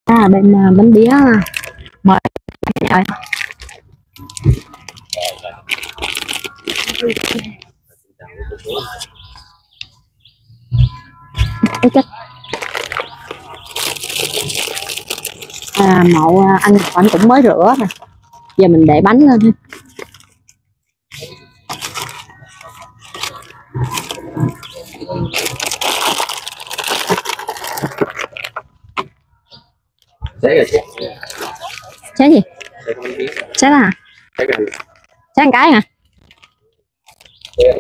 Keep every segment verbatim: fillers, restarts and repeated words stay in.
À, bên à, bánh bía mời rồi. Cái chất à, mậu à, anh anh cũng mới rửa rồi, giờ mình để bánh lên. Xé rồi chị. Xé gì? Xé con bía. Xé là hả? Xé cái Xé một cái hả? xé.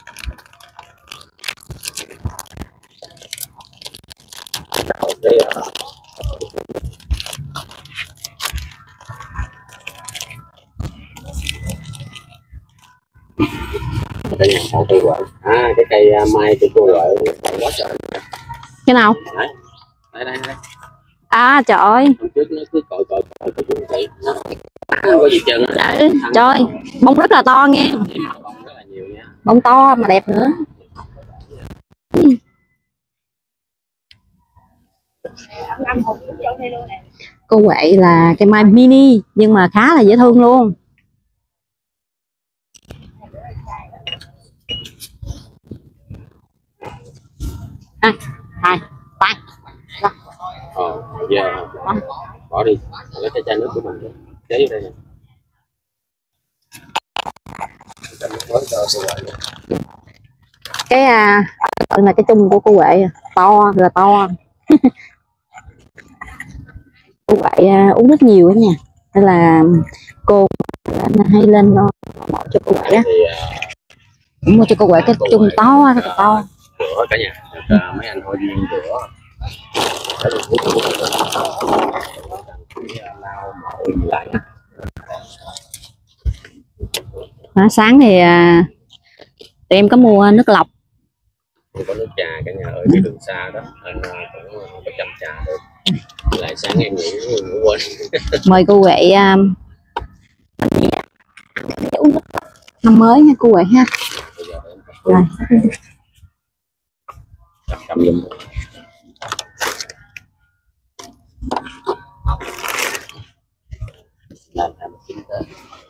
Đây à. Cây nhà hậu cây quậy. À cái cây uh, mai cây cô quậy quá trời. Cái nào? Đấy. Đây đây đây. À trời ơi. Hôm trước nó cứ cội cội cội cái chuồng cây nó không có gì trơn á. Trời, bông rất là to nghe. Bông rất là nhiều nha. Bông to mà đẹp nữa. Cô quậy là cây mai mini nhưng mà khá là dễ thương luôn. À, hai, ba. Ờ, giờ bỏ đi, lấy cái chai nước của mình chế vô đây nè. Cái à, là cái chung của cô Huệ to là to. Cô Huệ à, uống rất nhiều đó nha, nên là cô hay lên lo cho cô Huệ á, mua cho cô Huệ cái chung to rất là to. Rửa cả nhà, à, mấy anh thôi duyên rửa. À, sáng thì à, tụi em có mua nước lọc. Không có nước trà cả nhà ở cái đường xa đó nên cũng không có chăm trà được. Lại sáng em ngủ ngủ quên. Mời cô Huệ à, uống nước năm mới nha cô Huệ ha. Rồi. Cầm giùm. Làm làm chính tên.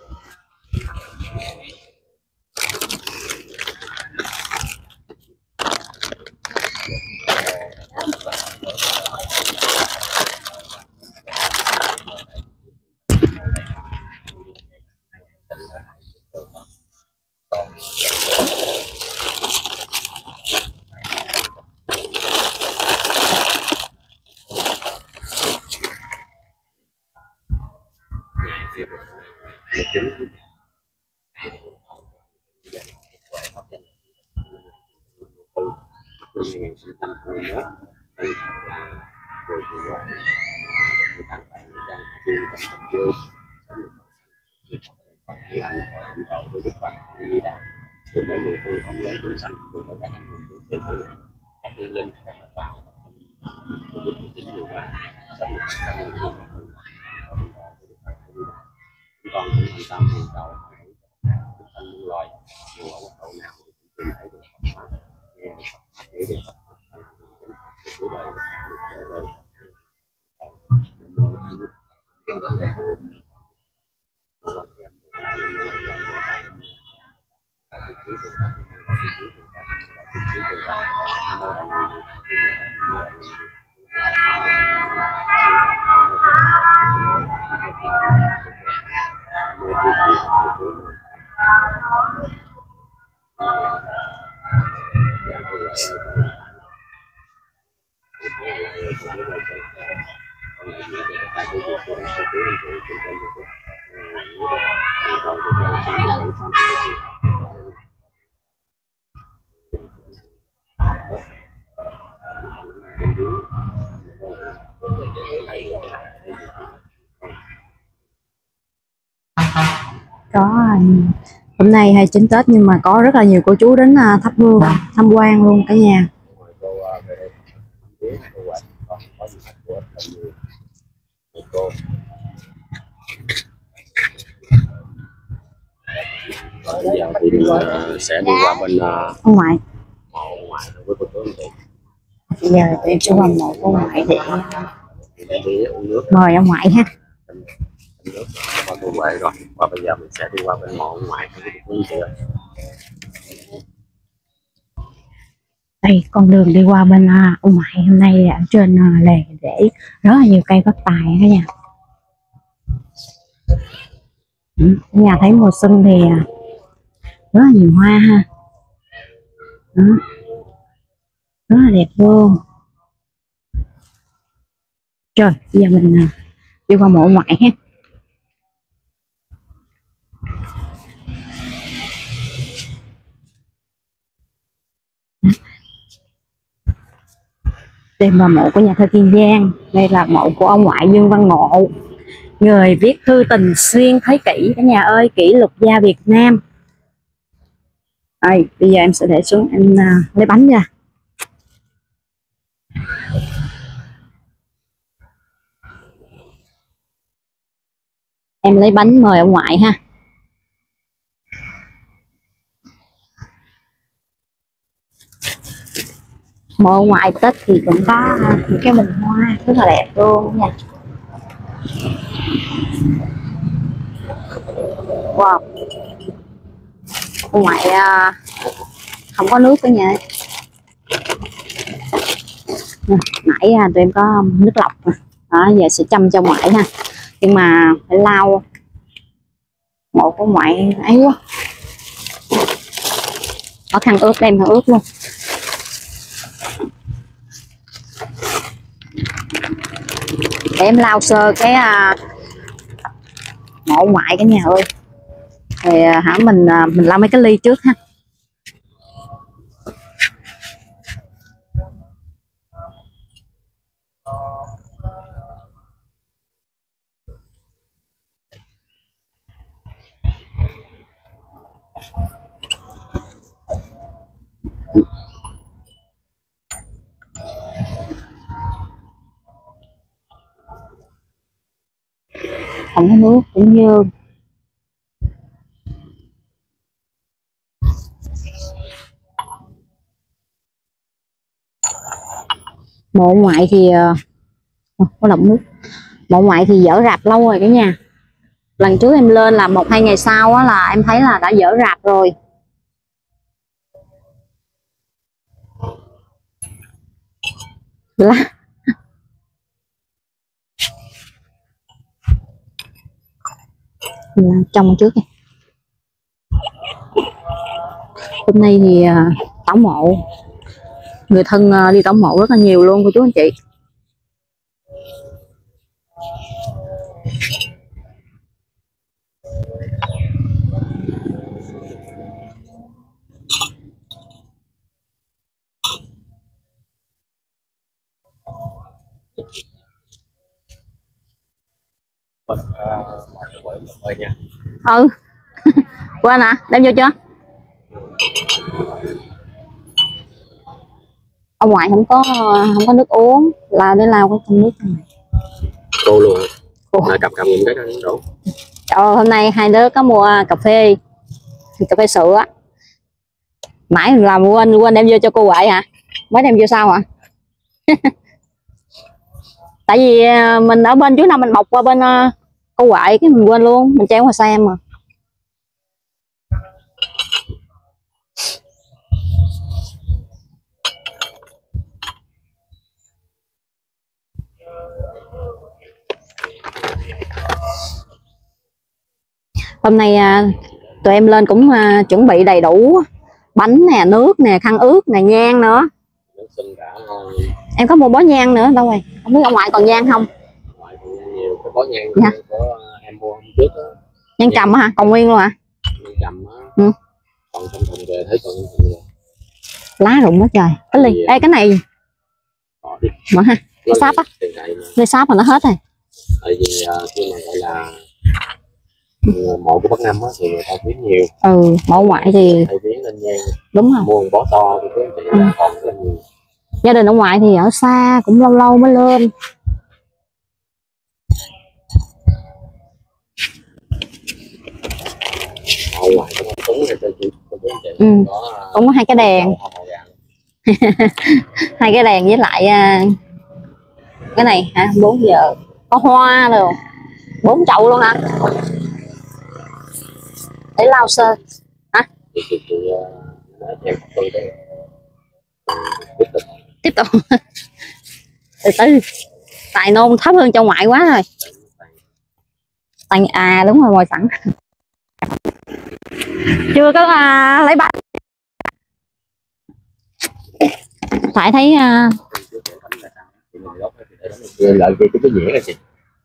Con cũng thành tâm hàng đầu thân loài dù ở mức độ nào thì cũng tìm thấy được nghe để được cuộc đời được Có hôm nay hai mươi chín Tết nhưng mà có rất là nhiều cô chú đến thắp hương tham quan luôn cả nhà. Bây giờ thì mình sẽ đi qua bên uh, ông ngoại. Mộ ngoại với cô chú anh chị. Bây giờ tụi em sẽ qua mộ cô ngoại để sẽ đi uống nước. Mời ông ngoại ha. Uống nước qua cô Huệ rồi, và bây giờ mình sẽ đi qua bên mộ ông ngoại của chị ơi. Đây con đường đi qua bên uh, ông ngoại hôm nay ở trên uh, lề để rất là nhiều cây bất tài đó nha. Ừ, nhà thấy mùa xuân thì uh, rất là nhiều hoa ha. Đó. Rất là đẹp luôn. Rồi bây giờ mình uh, đi qua mộ ông ngoại ha. Đây là mộ của nhà thơ Kiên Giang. Đây là mộ của ông ngoại Dương Văn Ngộ, người viết thư tình xuyên thế kỷ cả nhà ơi, kỷ lục gia Việt Nam. Đây, bây giờ em sẽ để xuống, em uh, lấy bánh ra. Em lấy bánh mời ông ngoại ha. Mộ ông ngoại Tết thì cũng có những cái bình hoa rất là đẹp luôn nha. Wow. Ông ngoại uh, không có nước cả nhà. Nãy uh, tụi em có nước lọc. Đó, giờ sẽ chăm cho ngoại ha. Nhưng mà phải lau. Mộ của ngoại ấy quá. Có khăn ướt, đem khăn ướt luôn. Để em lau sơ cái uh, mộ ngoại cả nhà ơi. Thì uh, hả mình uh, mình lau mấy cái ly trước ha. Không có nước cũng như mộ ngoại thì uh, có lọc nước. Mộ ngoại thì dở rạp lâu rồi cả nhà. Lần trước em lên là một hai ngày sau á, là em thấy là đã dở rạp rồi. Lá trong trước này. Hôm nay thì uh, tảo mộ, người thân uh, đi tảo mộ rất là nhiều luôn cô chú anh chị. Ừ. Quên à, đem vô chưa? Ông ngoại không có không có nước uống, là để lao cái trong nước này. Cô luôn. Cô cầm cầm những cái đó đủ. Trời, hôm nay hai đứa có mua cà phê, cà phê sữa. Mãi làm quên quên đem vô cho cô Huệ hả? Mới đem vô sao hả? Tại vì mình ở bên trước nào mình bọc qua bên cô Huệ cái mình quên luôn, mình treo ngoài xe em mà. Hôm nay tụi em lên cũng chuẩn bị đầy đủ bánh nè, nước nè, khăn ướt nè, nhang nữa. Em có một bó nhang nữa đâu rồi, không biết ông ngoại còn nhang không? Ngoại còn nhang nhiều, cái bó nhang dạ. Của em mua hôm trước đó. Nhang trầm hả? Còn nguyên luôn hả? Nhang trầm á. Ừ. Còn trong thùng về thấy còn thùng về. Lá rụng quá trời. Cái ly, ê cái này mở ha, cái sáp á, cái sáp mà nó hết rồi. Tại vì uh, khi mà gọi là mộ của Bắc Nam á thì người ta viết nhiều. Ừ, mộ ngoại thì thầy viết lên nhang. Đúng rồi. Mua một bó to thì cứ chị ừ. Còn rất là nhiều. Gia đình ở ngoại thì ở xa cũng lâu lâu mới lên. Ở ngoại cũng cúng thì tôi chỉ ừ. có cũng có hai cái đèn. Hai cái đèn với lại uh, Cái này hả? Bốn giờ có hoa rồi, bốn chậu luôn hả? Để lau sơ hả? Tiếp tục từ từ, tại nôn thấp hơn cho ngoại quá rồi. Tại à đúng rồi, ngồi sẵn chưa có à, lấy bánh. Phải thấy à... lợi cái cái dĩa này chị.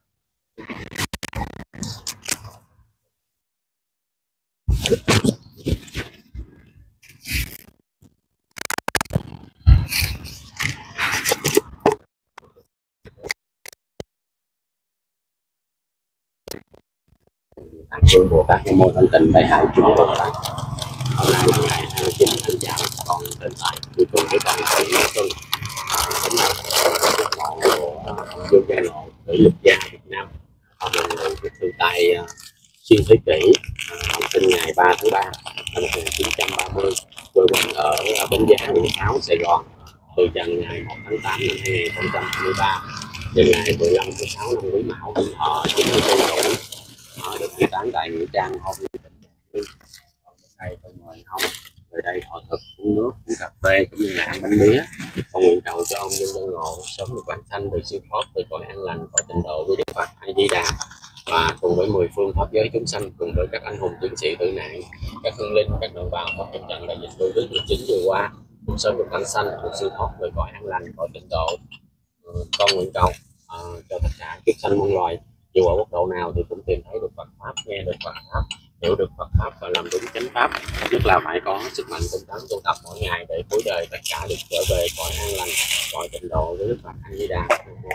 Tặng phương Bồ Tát Nam Mô Thanh Tịnh Đại Hải Trung Bồ Tát. Hôm nay là ngày hai mươi chín tháng Chạp, còn hiện tại tôi cùng với con thầy Nói Xuân hôm nay ngọn của vô gia lộ ở Lục Gia Việt Nam. Một người viết thư tại xuyên thế kỷ, sinh ngày ba tháng ba năm một nghìn chín trăm ba mươi, quê quán ở Bến Giá, quận sáu, Sài Gòn. Từ trần ngày một tháng tám năm hai nghìn không trăm hai mươi ba đến ngày mười lăm tháng sáu năm Quý Mão, thọ chín mươi tư tuổi. Họ được di tán tại nghĩa trang Hồng Nghi, tỉnh Bình Dương. Còn bên đây tôi mời ông về đây thọ thực, uống nước, uống cà phê cũng như là ăn bánh mía. Con nguyện cầu cho ông nhân dân ngộ sớm được vãng sanh, được siêu thoát, được cõi an lành, có tịnh độ với Đức Phật A Di Đà, và cùng với mười phương pháp giới chúng sanh, cùng với các anh hùng chiến sĩ tử nạn, các hương linh, các đồng bào trong trận trận đại dịch Covid mười chín vừa qua, cũng sớm được vãng sanh, được siêu thoát, được cõi an lành, có tịnh độ. Con nguyện cầu uh, cho tất cả chúng sanh muôn loài, dù ở quốc độ nào thì cũng tìm thấy được Phật pháp, nghe được Phật pháp, hiểu được Phật pháp và làm đúng chánh pháp. Nhất là phải có sức mạnh tinh tấn tu tập mỗi ngày để cuối đời tất cả được trở về cõi an lành, cõi tịnh độ với Đức Phật A Di Đà.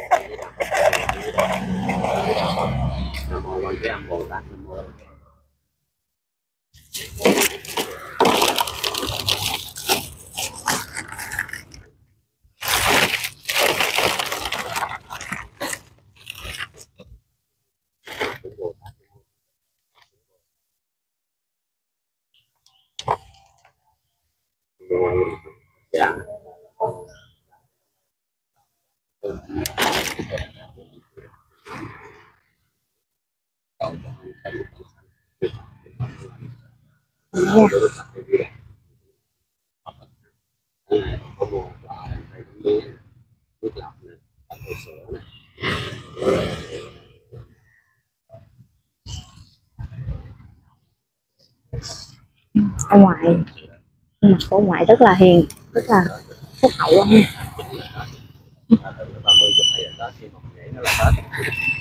Nam mô Quan Thế Âm Bồ Tát. Nam mô dạ. Ông ngoại, mặt của ông ngoại rất là hiền, rất là phúc hậu luôn.